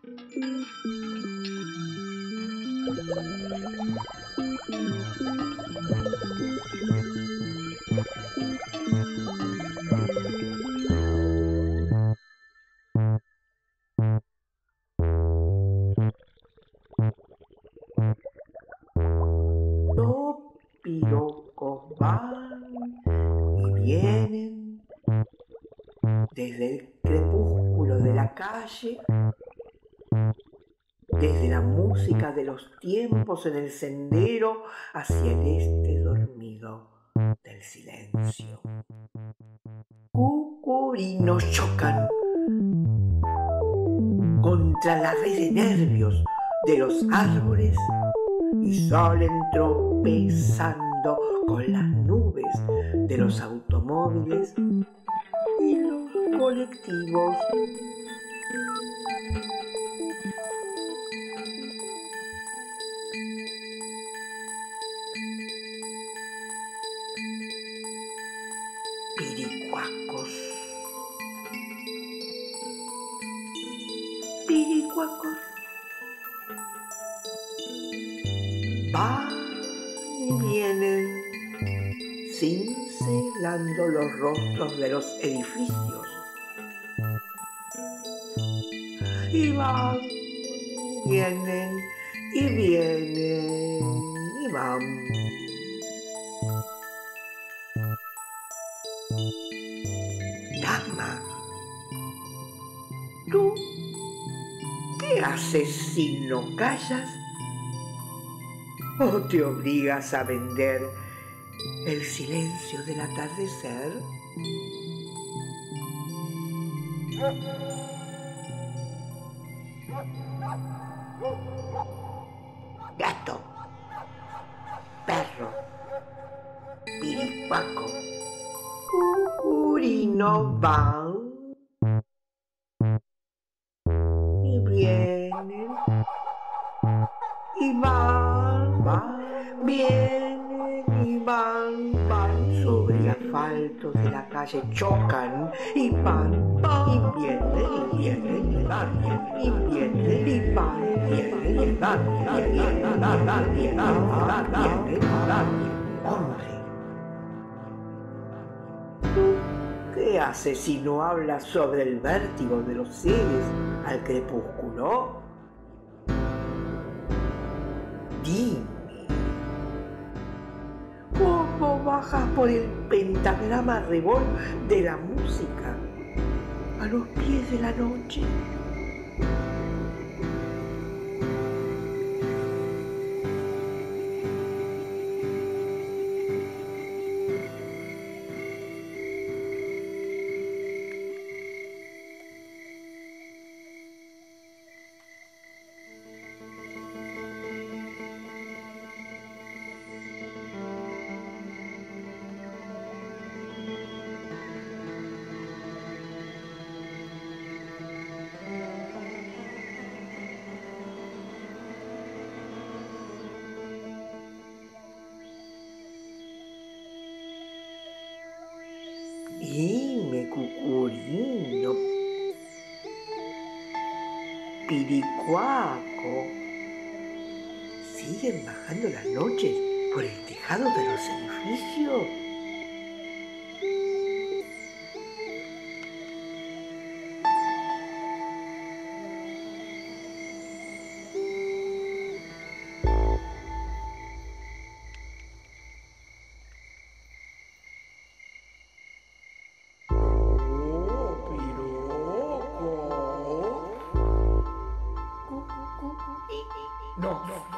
Los pirocos van y vienen desde el crepúsculo de la calle, desde la música de los tiempos en el sendero hacia el este dormido del silencio. Cucurinos chocan contra la red de nervios de los árboles y salen tropezando con las nubes de los automóviles y los colectivos. Piricuacos. Piricuacos. Van y vienen cincelando los rostros de los edificios. Y van, vienen y vienen y van. Dama, ¿tú qué haces si no callas? ¿O te obligas a vender el silencio del atardecer? Gato, perro, piricuaco, cucurino van y vienen y van, vienen y van sobre el asfalto de la calle, chocan y van y vienen y vienen y van y vienen y van y vienen y van y vienen y van y vienen y van. Hombre, ¿qué haces si no hablas sobre el vértigo de los seres al crepúsculo? Dime, ¿cómo bajas por el pentagrama rebol de la música a los pies de la noche? Dime, cucurino, piricuaco, ¿siguen bajando las noches por el tejado de los edificios? No.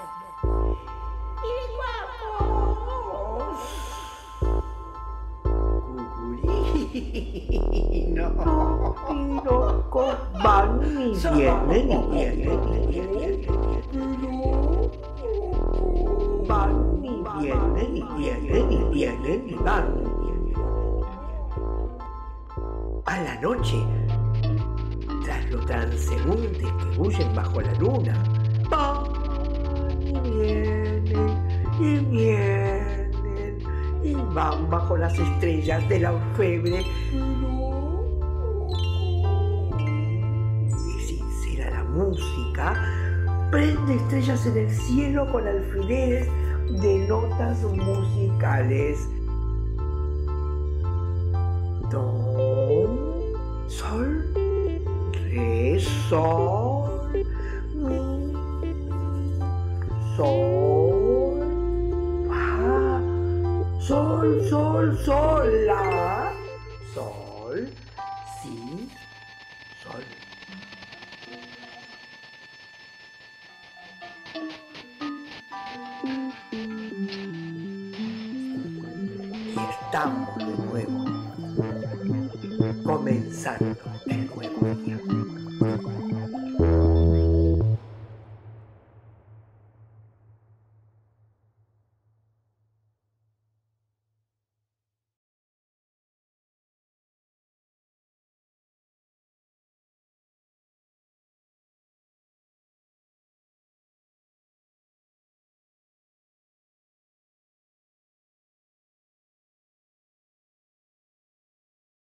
Cucurino. Pirocos van y vienen y vienen. Van y vienen y vienen y vienen y van. A la noche, tras los transeúntes que huyen bajo la luna, van y vienen y van bajo las estrellas de la orfebre. Y sincera la música, prende estrellas en el cielo con alfileres de notas musicales. Do, sol, re, sol, mi, sol, fa, sol, sol, sol, la, sol, si, sol. Y estamos de nuevo comenzando el nuevo día.